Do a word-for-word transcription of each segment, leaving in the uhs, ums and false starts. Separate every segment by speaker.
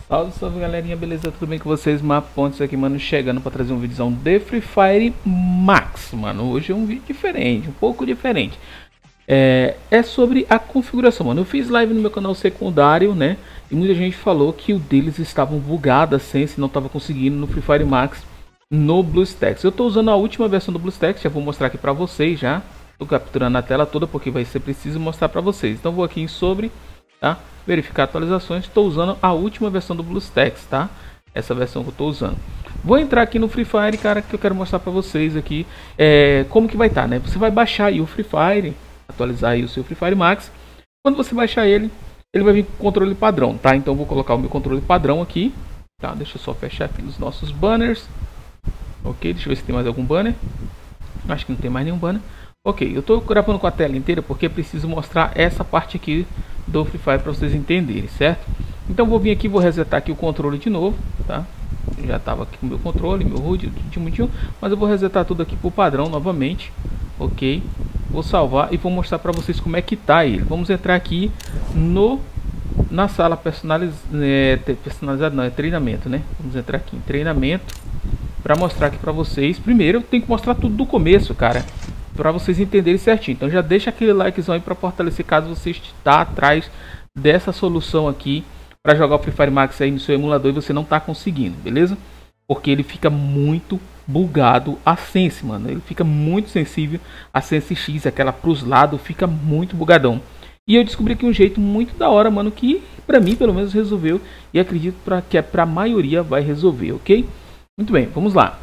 Speaker 1: Salve, salve galerinha, beleza? Tudo bem com vocês? Mapontes aqui, mano, chegando pra trazer um vídeo de Free Fire Max, mano. Hoje é um vídeo diferente, um pouco diferente. É, é sobre a configuração, mano. Eu fiz live no meu canal secundário, né? E muita gente falou que o deles estavam bugado, a Sense não tava conseguindo no Free Fire Max no BlueStacks. Eu tô usando a última versão do BlueStacks, já vou mostrar aqui pra vocês já. Tô capturando a tela toda porque vai ser preciso mostrar pra vocês. Então vou aqui em sobre, tá? Verificar atualizações. Estou usando a última versão do BlueStacks, tá? Essa versão que eu estou usando. Vou entrar aqui no Free Fire, cara, que eu quero mostrar para vocês aqui é, como que vai estar, tá, né? Você vai baixar aí o Free Fire, atualizar aí o seu Free Fire Max. Quando você baixar ele, ele vai vir com controle padrão, tá? Então eu vou colocar o meu controle padrão aqui, tá? Deixa eu só fechar aqui os nossos banners. Ok, deixa eu ver se tem mais algum banner. Acho que não tem mais nenhum banner. Ok, eu estou gravando com a tela inteira porque preciso mostrar essa parte aqui do Free Fire para vocês entenderem, certo? Então vou vir aqui, vou resetar aqui o controle de novo, tá? Eu já estava aqui com o meu controle, meu H U D, mas eu vou resetar tudo aqui para o padrão novamente, ok? Vou salvar e vou mostrar para vocês como é que tá ele. Vamos entrar aqui no na sala personaliz, é, personalizada, não, é treinamento, né? Vamos entrar aqui em treinamento para mostrar aqui para vocês. Primeiro eu tenho que mostrar tudo do começo, cara, para vocês entenderem certinho. Então já deixa aquele likezão aí para fortalecer caso você está atrás dessa solução aqui para jogar o Free Fire Max aí no seu emulador e você não está conseguindo, beleza? Porque ele fica muito bugado a Sense, mano. Ele fica muito sensível a Sense X, aquela pros lados, fica muito bugadão. E eu descobri aqui um jeito muito da hora, mano, que para mim pelo menos resolveu e acredito pra, que é para a maioria vai resolver, ok? Muito bem, vamos lá.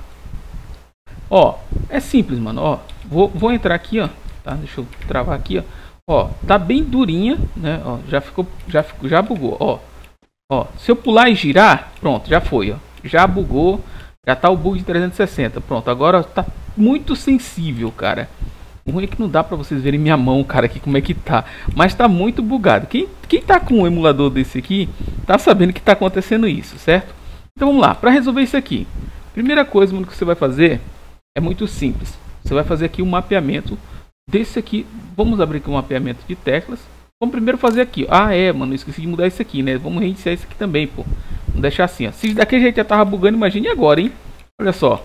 Speaker 1: Ó, é simples, mano, ó. Vou, vou entrar aqui, ó, tá? Deixa eu travar aqui, ó. Ó, tá bem durinha, né? Ó, já ficou, já ficou, já bugou, ó. Ó, se eu pular e girar, pronto, já foi, ó. Já bugou, já tá o bug de trezentos e sessenta. Pronto, agora tá muito sensível, cara. O ruim é que não dá pra vocês verem minha mão, cara, aqui como é que tá. Mas tá muito bugado. Quem, quem tá com um emulador desse aqui, tá sabendo que tá acontecendo isso, certo? Então vamos lá, pra resolver isso aqui. Primeira coisa, mano, que você vai fazer é muito simples. Você vai fazer aqui um mapeamento desse aqui. Vamos abrir aqui um mapeamento de teclas. Vamos primeiro fazer aqui. Ah, é, mano, esqueci de mudar isso aqui, né? Vamos reiniciar isso aqui também, pô. Vamos deixar assim, ó. Se daquele jeito já tava bugando, imagine agora, hein? Olha só.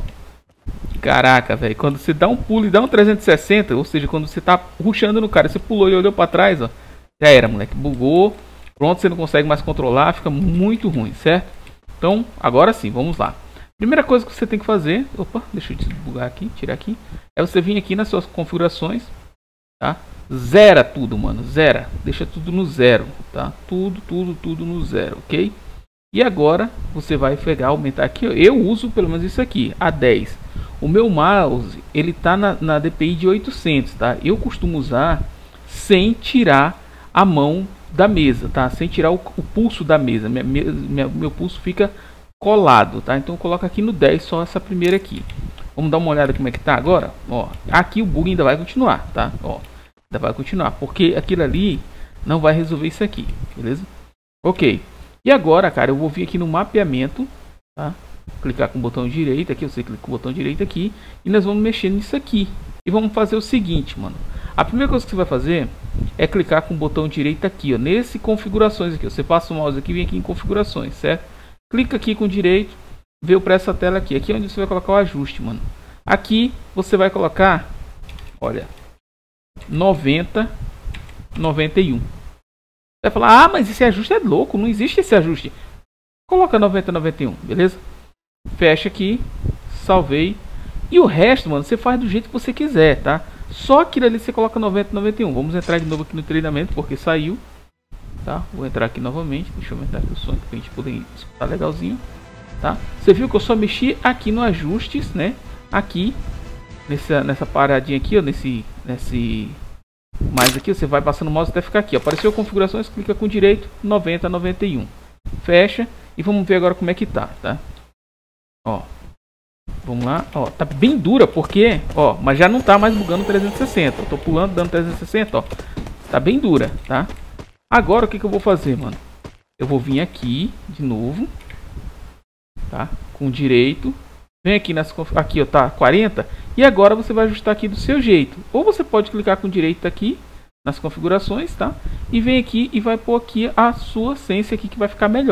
Speaker 1: Caraca, velho. Quando você dá um pulo e dá um trezentos e sessenta, ou seja, quando você tá rushando no cara, você pulou e olhou pra trás, ó. Já era, moleque. Bugou. Pronto, você não consegue mais controlar. Fica muito ruim, certo? Então, agora sim, vamos lá. Primeira coisa que você tem que fazer, opa, deixa eu desbugar aqui, tirar aqui, é você vir aqui nas suas configurações, tá? Zera tudo, mano, zera, deixa tudo no zero, tá? Tudo, tudo, tudo no zero, ok? E agora você vai pegar, aumentar aqui, ó. Eu uso pelo menos isso aqui, a dez. O meu mouse, ele tá na, na D P I de oitocentos, tá? Eu costumo usar sem tirar a mão da mesa, tá? Sem tirar o, o pulso da mesa, minha, minha, meu pulso fica colado, tá? Então coloca aqui no dez só essa primeira aqui. Vamos dar uma olhada como é que tá agora, ó. Aqui o bug ainda vai continuar, tá? Ó, ainda vai continuar, porque aquilo ali não vai resolver isso aqui, beleza? Ok. E agora, cara, eu vou vir aqui no mapeamento, tá? Clicar com o botão direito aqui, você clica com o botão direito aqui e nós vamos mexer nisso aqui. E vamos fazer o seguinte, mano. A primeira coisa que você vai fazer é clicar com o botão direito aqui, ó, nesse configurações aqui. Você passa o mouse aqui e vem aqui em configurações, certo? Clica aqui com o direito, veio para essa tela aqui. Aqui é onde você vai colocar o ajuste, mano. Aqui você vai colocar, olha, noventa, noventa e um. Você vai falar, ah, mas esse ajuste é louco, não existe esse ajuste. Coloca noventa, noventa e um, beleza? Fecha aqui, salvei. E o resto, mano, você faz do jeito que você quiser, tá? Só aquilo ali você coloca noventa, noventa e um. Vamos entrar de novo aqui no treinamento, porque saiu. Tá? Vou entrar aqui novamente, deixa eu aumentar aqui o som para a gente poder escutar legalzinho, tá? Você viu que eu só mexi aqui no ajustes, né? Aqui nessa nessa paradinha aqui, ó, nesse nesse mais aqui, você vai passando o mouse até ficar aqui, ó. Apareceu configurações, clica com direito, noventa, noventa e um. Fecha e vamos ver agora como é que tá, tá? Ó. Vamos lá, ó, tá bem dura porque, ó, mas já não tá mais bugando trezentos e sessenta. Eu tô pulando dando trezentos e sessenta, ó. Tá bem dura, tá? Agora o que que eu vou fazer, mano? Eu vou vir aqui de novo, tá? Com direito. Vem aqui nas aqui, ó, tá quarenta. E agora você vai ajustar aqui do seu jeito. Ou você pode clicar com direito aqui nas configurações, tá? E vem aqui e vai pôr aqui a sua Sense aqui que vai ficar melhor.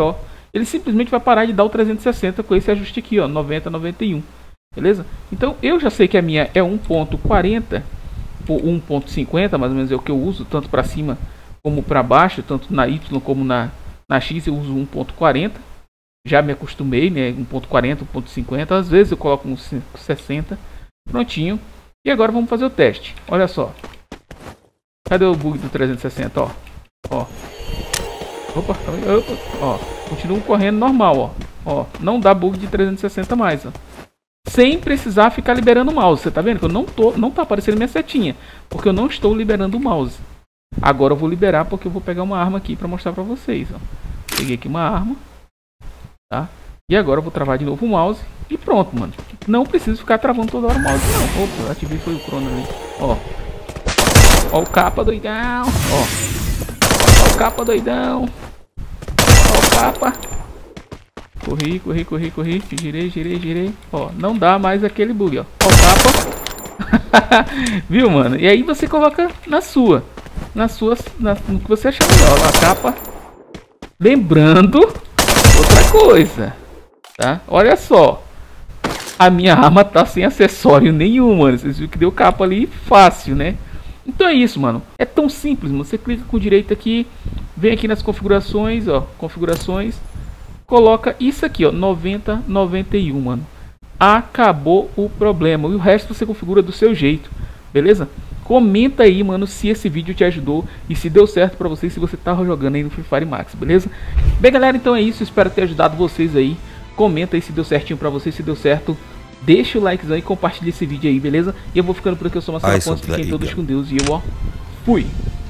Speaker 1: ele simplesmente vai parar de dar o trezentos e sessenta com esse ajuste aqui, ó, noventa, noventa e um. Beleza? Então eu já sei que a minha é um ponto quarenta por um ponto cinquenta, mais ou menos é o que eu uso, tanto para cima como para baixo, tanto na Y como na, na X eu uso um ponto quarenta. Já me acostumei, né? um ponto quarenta, um ponto cinquenta, às vezes eu coloco um sessenta. Prontinho. E agora vamos fazer o teste. Olha só. Cadê o bug do trezentos e sessenta, ó? Ó. Opa, opa, ó. Continuo correndo normal, ó. Ó, não dá bug de trezentos e sessenta mais, ó. Sem precisar ficar liberando o mouse. Você tá vendo que eu não tô, não tá aparecendo minha setinha, porque eu não estou liberando o mouse. Agora eu vou liberar porque eu vou pegar uma arma aqui para mostrar para vocês, ó. Peguei aqui uma arma, tá? E agora eu vou travar de novo o mouse e pronto, mano. Não preciso ficar travando toda hora o mouse, não. Opa, ativei foi o crono ali. Ó. Ó o capa doidão. Ó. Ó o capa doidão. Ó o capa. Corri, corri, corri, corri. Girei, girei, girei. Ó, não dá mais aquele bug, ó. Ó o capa. Viu, mano? E aí você coloca na sua. Na sua, na, no que você achar melhor. Ó, a capa. Lembrando outra coisa, tá? Olha só. A minha arma tá sem acessório nenhum, mano. Vocês viram que deu capa ali fácil, né? Então é isso, mano. É tão simples, mano. Você clica com direito aqui, vem aqui nas configurações, ó, configurações, coloca isso aqui, ó, noventa, noventa e um, mano. Acabou o problema. E o resto você configura do seu jeito, beleza? Comenta aí, mano, se esse vídeo te ajudou e se deu certo pra você, se você tá jogando aí no Free Fire Max, beleza? Bem, galera, então é isso. Espero ter ajudado vocês aí. Comenta aí se deu certinho pra vocês, se deu certo. Deixa o likezão e compartilha esse vídeo aí, beleza? E eu vou ficando por aqui, eu sou o Marcelo Pontes, fiquem todos com Deus e eu, ó, fui!